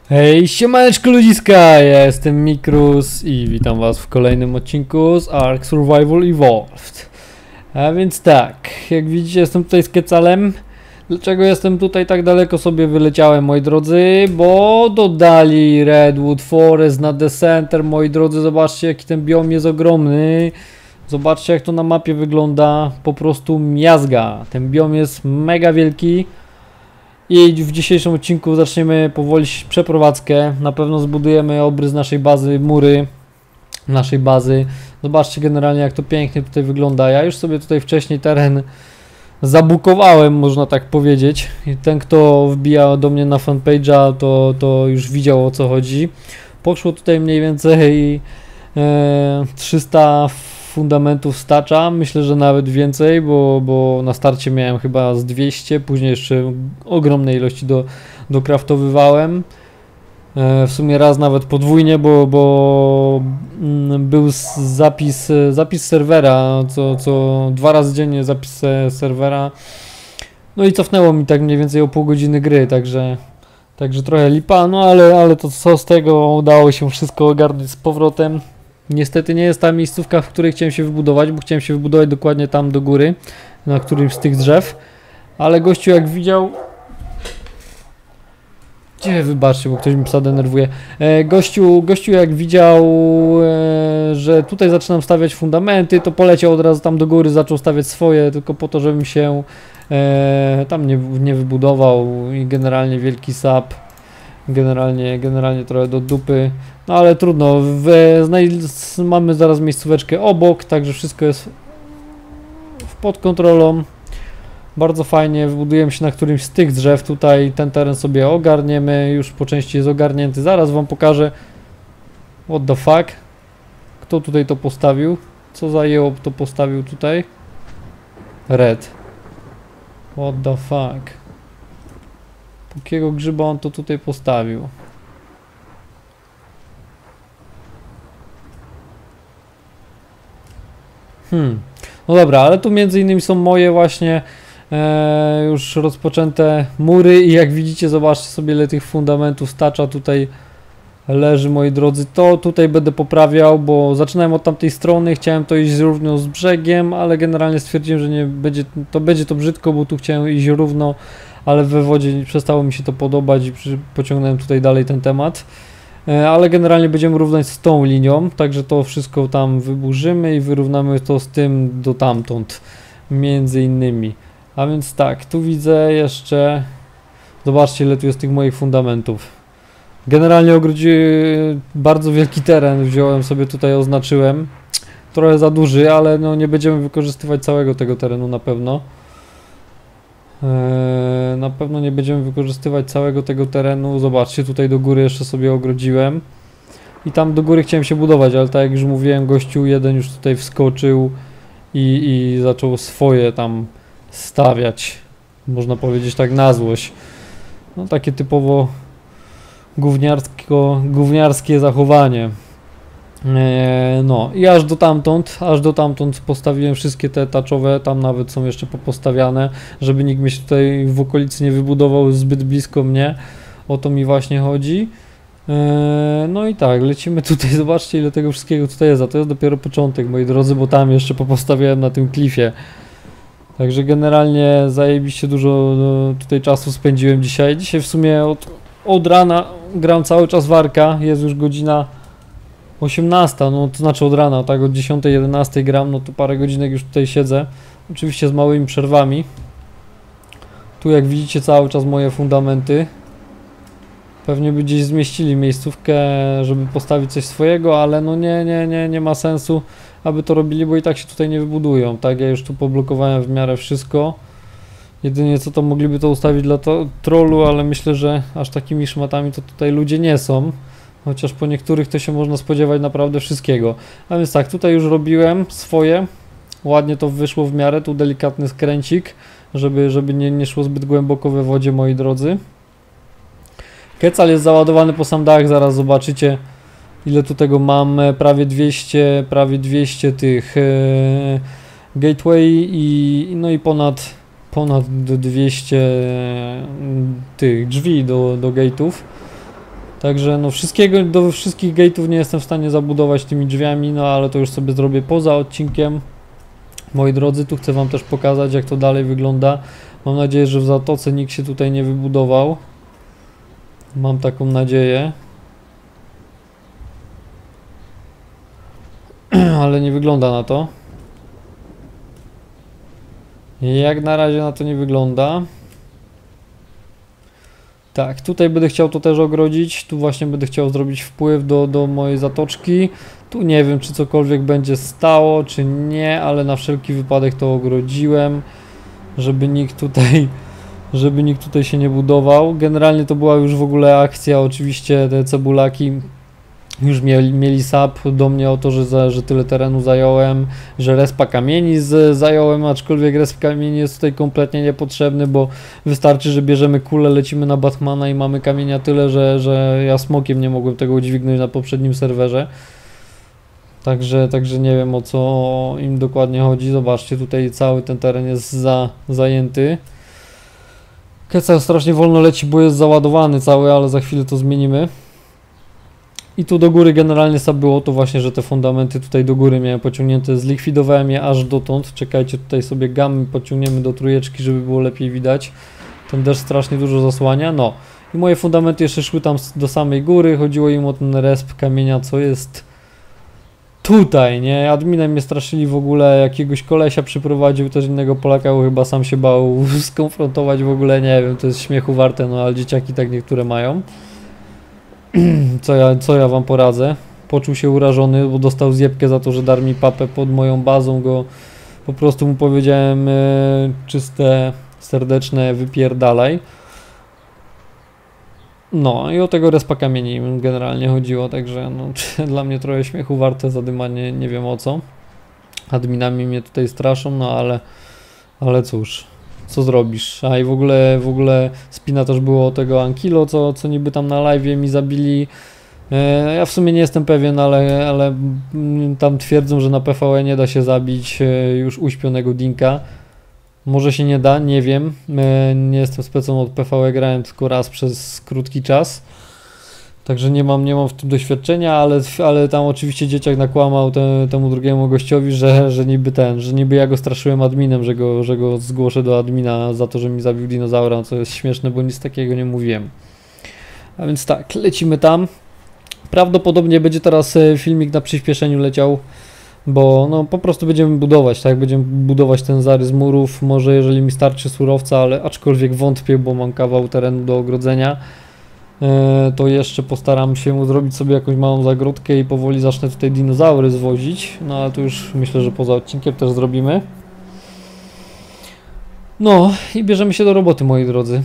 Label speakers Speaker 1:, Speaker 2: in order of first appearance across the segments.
Speaker 1: Hej, siemaneczko ludziska, ja jestem Mikrus i witam was w kolejnym odcinku z Ark Survival Evolved. A więc tak, jak widzicie jestem tutaj z Quetzalem. Dlaczego jestem tutaj tak daleko sobie wyleciałem, moi drodzy? Bo dodali Redwood Forest na The Center, moi drodzy, zobaczcie jaki ten biom jest ogromny. Zobaczcie jak to na mapie wygląda, po prostu miazga. Ten biom jest mega wielki. I w dzisiejszym odcinku zaczniemy powoli przeprowadzkę. Na pewno zbudujemy obrys naszej bazy, mury naszej bazy. Zobaczcie generalnie jak to pięknie tutaj wygląda. Ja już sobie tutaj wcześniej teren zabukowałem, można tak powiedzieć. I ten kto wbija do mnie na fanpage'a to już widział o co chodzi. Poszło tutaj mniej więcej 300 fundamentów stacza, myślę, że nawet więcej, bo na starcie miałem chyba z 200, później jeszcze ogromnej ilości dokraftowywałem. W sumie raz nawet podwójnie, bo był zapis serwera, co 2 razy dziennie zapis serwera. No i cofnęło mi tak mniej więcej o pół godziny gry, także trochę lipa, no ale to co z tego, udało się wszystko ogarnąć z powrotem. Niestety nie jest ta miejscówka, w której chciałem się wybudować, bo chciałem się wybudować dokładnie tam do góry, na którymś z tych drzew. Ale gościu jak widział... Wybaczcie, bo ktoś mi psa denerwuje. Gościu jak widział, że tutaj zaczynam stawiać fundamenty, to poleciał od razu tam do góry, zaczął stawiać swoje, tylko po to, żebym się tam nie wybudował i generalnie wielki sap. Generalnie trochę do dupy, no ale trudno, mamy zaraz miejscóweczkę obok, także wszystko jest pod kontrolą, bardzo fajnie, wybudujemy się na którymś z tych drzew, tutaj ten teren sobie ogarniemy, już po części jest ogarnięty, zaraz wam pokażę, what the fuck, kto tutaj to postawił, co zajęło to postawił tutaj, Red, what the fuck. Jakiego grzyba on to tutaj postawił? No dobra, ale tu między innymi są moje właśnie już rozpoczęte mury i jak widzicie, zobaczcie sobie ile tych fundamentów stacza tutaj leży, moi drodzy. To tutaj będę poprawiał, bo zaczynałem od tamtej strony, chciałem to iść równo z brzegiem, ale generalnie stwierdziłem, że nie będzie to brzydko, bo tu chciałem iść równo, ale we wodzie przestało mi się to podobać i pociągnąłem tutaj dalej ten temat. Ale generalnie będziemy równać z tą linią, także to wszystko tam wyburzymy i wyrównamy to z tym do tamtąd, między innymi. A więc tak, tu widzę jeszcze, zobaczcie ile tu jest tych moich fundamentów. Generalnie bardzo wielki teren wziąłem sobie tutaj, oznaczyłem. Trochę za duży, ale no nie będziemy wykorzystywać całego tego terenu na pewno. Na pewno nie będziemy wykorzystywać całego tego terenu. Zobaczcie, tutaj do góry jeszcze sobie ogrodziłem. I tam do góry chciałem się budować, ale tak jak już mówiłem, gościu jeden już tutaj wskoczył i zaczął swoje tam stawiać. Można powiedzieć tak na złość. No takie typowo gówniarskie zachowanie. No i aż do tamtąd postawiłem wszystkie te taczowe, tam nawet są jeszcze postawiane, żeby nikt mi się tutaj w okolicy nie wybudował zbyt blisko mnie, o to mi właśnie chodzi. No i tak, lecimy tutaj, zobaczcie ile tego wszystkiego tutaj jest, a to jest dopiero początek, moi drodzy, bo tam jeszcze postawiałem na tym klifie. Także generalnie zajebiście dużo tutaj czasu spędziłem dzisiaj. Dzisiaj w sumie od rana gram cały czas w Arka, jest już godzina 18, no to znaczy od rana, tak od 10-11 gram, no to parę godzinek już tutaj siedzę, oczywiście z małymi przerwami. Tu jak widzicie cały czas moje fundamenty. Pewnie by gdzieś zmieścili miejscówkę, żeby postawić coś swojego, ale no nie ma sensu, aby to robili, bo i tak się tutaj nie wybudują, tak? Ja już tu poblokowałem w miarę wszystko. Jedynie co to mogliby to ustawić dla trollu, ale myślę, że aż takimi szmatami to tutaj ludzie nie są. Chociaż po niektórych to się można spodziewać naprawdę wszystkiego. A więc tak, tutaj już robiłem swoje. Ładnie to wyszło w miarę. Tu delikatny skręcik, żeby nie szło zbyt głęboko we wodzie, moi drodzy. Quetzal jest załadowany po sam dach. Zaraz zobaczycie ile tu tego mam. Prawie 200 tych gateway no i ponad 200 tych drzwi do gate'ów. Także no wszystkiego, do wszystkich gate'ów nie jestem w stanie zabudować tymi drzwiami, no ale to już sobie zrobię poza odcinkiem. Moi drodzy, tu chcę wam też pokazać, jak to dalej wygląda. Mam nadzieję, że w zatoce nikt się tutaj nie wybudował. Mam taką nadzieję. Ale nie wygląda na to. Jak na razie na to nie wygląda. Tak, tutaj będę chciał to też ogrodzić. Tu właśnie będę chciał zrobić wpływ do mojej zatoczki. Tu nie wiem, czy cokolwiek będzie stało, czy nie, ale na wszelki wypadek to ogrodziłem, żeby nikt tutaj się nie budował. Generalnie to była już w ogóle akcja, oczywiście te cebulaki już mieli sap do mnie o to, że tyle terenu zająłem, że respa kamieni zająłem, aczkolwiek resp kamieni jest tutaj kompletnie niepotrzebny, bo wystarczy, że bierzemy kulę, lecimy na Batmana i mamy kamienia tyle, że ja smokiem nie mogłem tego udźwignąć na poprzednim serwerze. Także nie wiem, o co im dokładnie chodzi. Zobaczcie, tutaj cały ten teren jest zajęty. Kecal strasznie wolno leci, bo jest załadowany cały, ale za chwilę to zmienimy. I tu do góry generalnie było to właśnie, że te fundamenty tutaj do góry miałem pociągnięte, zlikwidowałem je aż dotąd. Czekajcie, tutaj sobie gamy pociągniemy do trójeczki, żeby było lepiej widać. Ten deszcz strasznie dużo zasłania, no. I moje fundamenty jeszcze szły tam do samej góry, chodziło im o ten resp kamienia, co jest tutaj, nie? Adminem mnie straszyli w ogóle, jakiegoś kolesia przyprowadził, też innego Polaka, bo chyba sam się bał skonfrontować w ogóle, nie wiem, to jest śmiechu warte, no ale dzieciaki tak niektóre mają. Co ja wam poradzę? Poczuł się urażony, bo dostał zjebkę za to, że dar mi papę pod moją bazą, go po prostu mu powiedziałem czyste, serdeczne wypierdalaj. No i o tego respa kamieni generalnie chodziło, także no, dla mnie trochę śmiechu warte zadymanie, nie wiem o co. Adminami mnie tutaj straszą, no ale cóż, co zrobisz? A i w ogóle spina też było o tego Ankilo, co niby tam na live'ie mi zabili. Ja w sumie nie jestem pewien, ale tam twierdzą, że na PvE nie da się zabić już uśpionego Dinka. Może się nie da, nie wiem. Nie jestem specą od PvE, grałem tylko raz przez krótki czas. Także nie mam w tym doświadczenia, ale tam oczywiście dzieciak nakłamał temu drugiemu gościowi, że niby ja go straszyłem adminem, że go zgłoszę do admina za to, że mi zabił dinozaura, co jest śmieszne, bo nic takiego nie mówiłem. A więc tak, lecimy tam. Prawdopodobnie będzie teraz filmik na przyspieszeniu leciał, bo no po prostu będziemy budować, tak? Będziemy budować ten zarys murów, może jeżeli mi starczy surowca, ale aczkolwiek wątpię, bo mam kawał terenu do ogrodzenia. To jeszcze postaram się zrobić sobie jakąś małą zagródkę i powoli zacznę tutaj dinozaury zwozić, no ale to już myślę, że poza odcinkiem też zrobimy. No i bierzemy się do roboty, moi drodzy.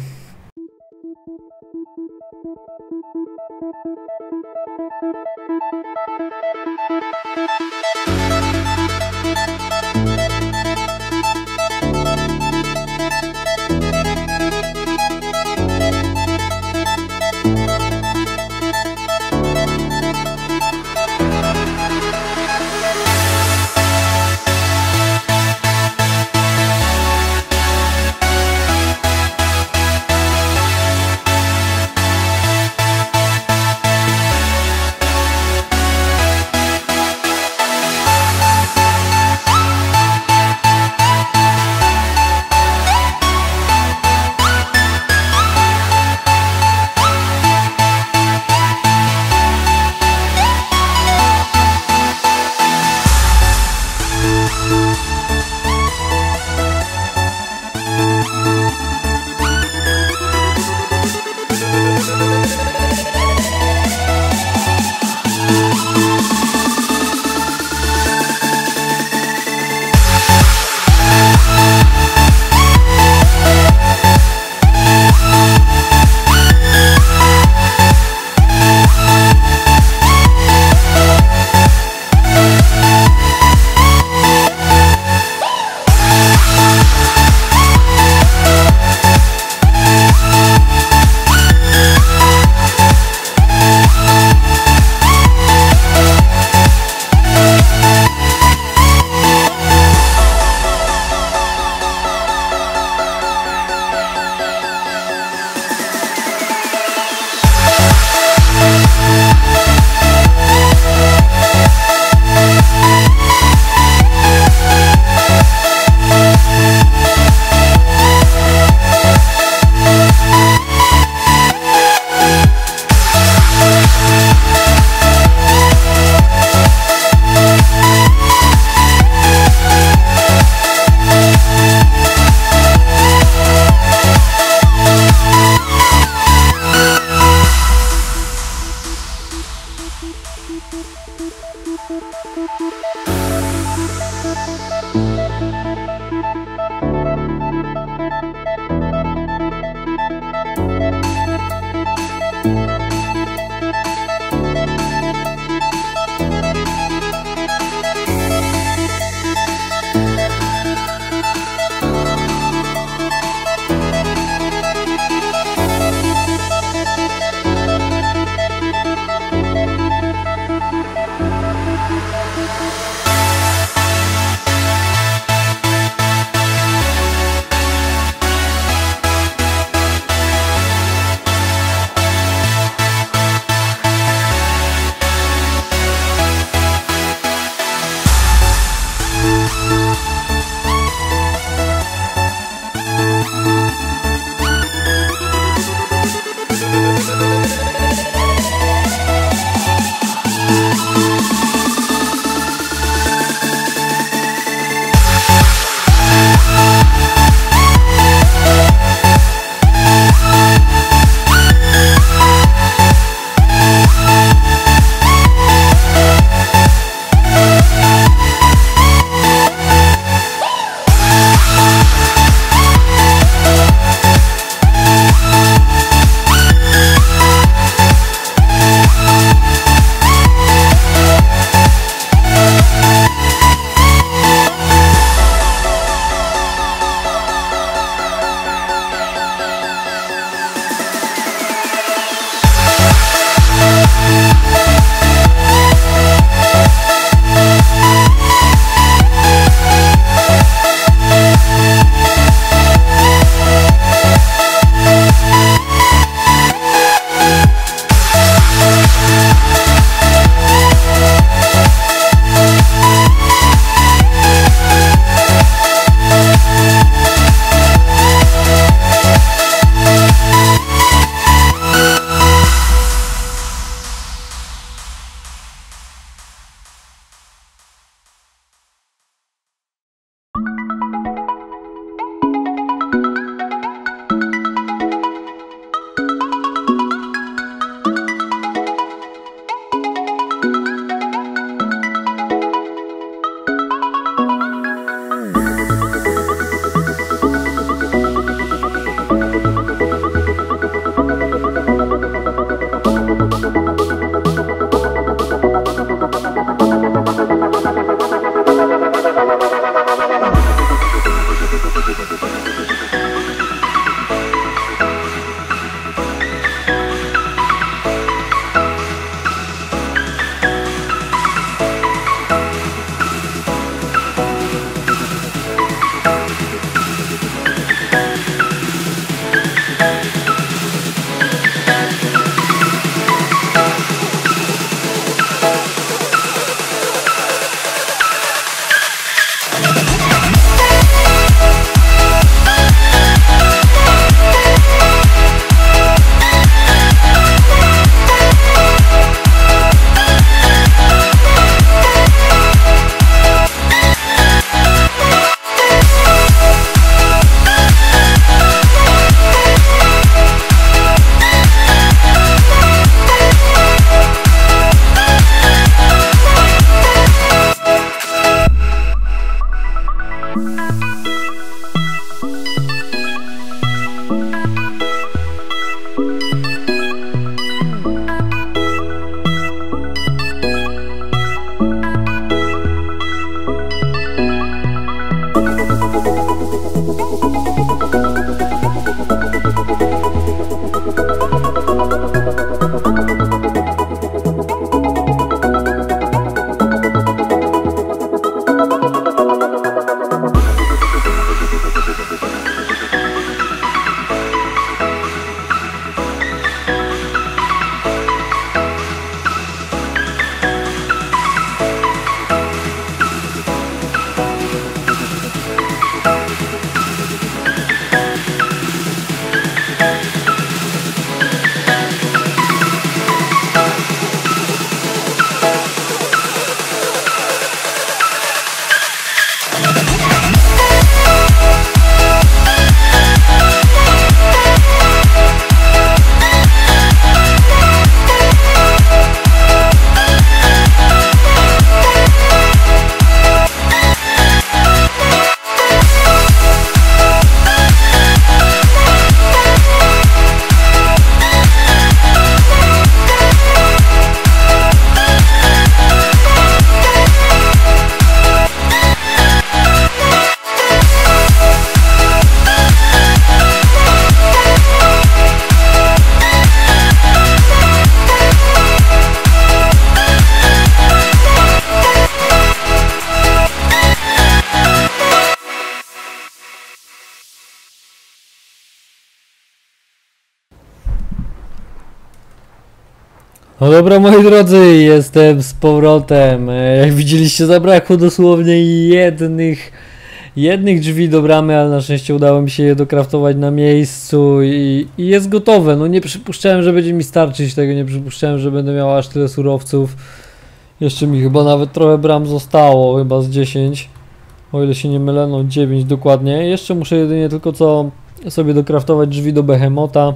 Speaker 1: No dobra, moi drodzy, jestem z powrotem. Jak widzieliście, zabrakło dosłownie jednych drzwi do bramy, ale na szczęście udało mi się je dokraftować na miejscu i jest gotowe. No nie przypuszczałem, że będzie mi starczyć tego, nie przypuszczałem, że będę miał aż tyle surowców. Jeszcze mi chyba nawet trochę bram zostało, chyba z 10. O ile się nie mylę, no 9 dokładnie. Jeszcze muszę jedynie tylko co sobie dokraftować drzwi do Behemota.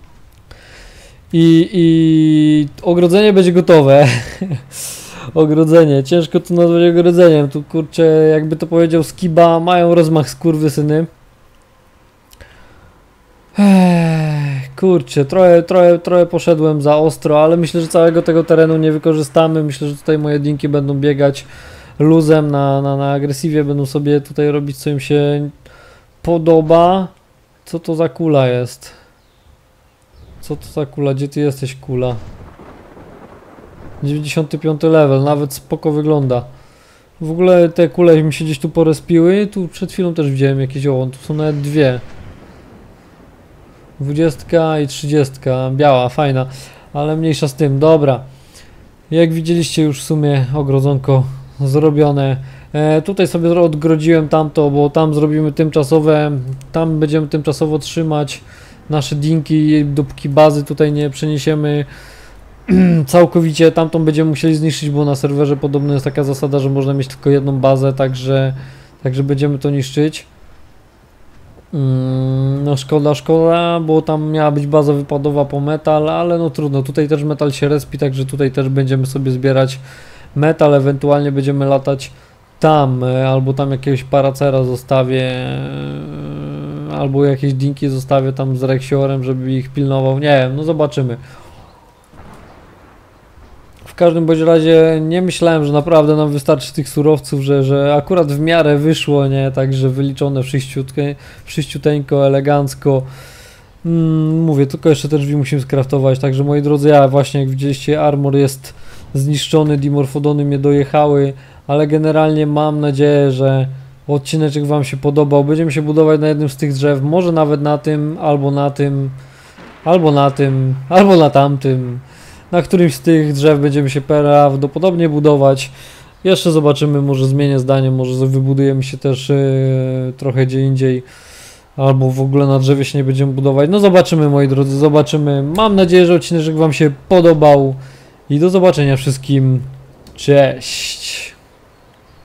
Speaker 1: I ogrodzenie będzie gotowe. Ogrodzenie, ciężko to nazwać ogrodzeniem. Tu kurczę, jakby to powiedział Skiba, mają rozmach skurwysyny. Kurczę, trochę poszedłem za ostro, ale myślę, że całego tego terenu nie wykorzystamy. Myślę, że tutaj moje dinki będą biegać luzem na agresywie, będą sobie tutaj robić, co im się podoba. Co to za kula jest? Co to za kula? Gdzie ty jesteś, kula? 95 level, nawet spoko wygląda. W ogóle te kule mi się gdzieś tu porespiły. Tu przed chwilą też widziałem jakieś, o, tu są nawet dwie. 20 i 30, biała, fajna, ale mniejsza z tym, dobra. Jak widzieliście już w sumie ogrodzonko zrobione. Tutaj sobie odgrodziłem tamto, bo tam zrobimy tymczasowe, tam będziemy tymczasowo trzymać nasze dinki, dopóki bazy tutaj nie przeniesiemy całkowicie. Tamtą będziemy musieli zniszczyć, bo na serwerze podobno jest taka zasada, że można mieć tylko jedną bazę, także będziemy to niszczyć. No szkoda, bo tam miała być baza wypadowa po metal, ale no trudno, tutaj też metal się respi, także tutaj też będziemy sobie zbierać metal, ewentualnie będziemy latać tam, albo tam jakiegoś paracera zostawię, albo jakieś dinki zostawię tam z Rexiorem, żeby ich pilnował, nie wiem, no zobaczymy. W każdym bądź razie nie myślałem, że naprawdę nam wystarczy tych surowców, że akurat w miarę wyszło, nie, także wyliczone wszyściuteńko, elegancko. Mówię, tylko jeszcze te drzwi musimy skraftować, także moi drodzy, ja właśnie jak widzieliście, armor jest zniszczony, dimorfodony mnie dojechały, ale generalnie mam nadzieję, że odcineczek wam się podobał. Będziemy się budować na jednym z tych drzew, może nawet na tym, albo na tym, albo na tym, albo na tamtym. Na którymś z tych drzew będziemy się prawdopodobnie budować. Jeszcze zobaczymy, może zmienię zdanie, może wybudujemy się też trochę gdzie indziej. Albo w ogóle na drzewie się nie będziemy budować. No zobaczymy, moi drodzy, zobaczymy. Mam nadzieję, że odcinek wam się podobał. I do zobaczenia wszystkim. Cześć!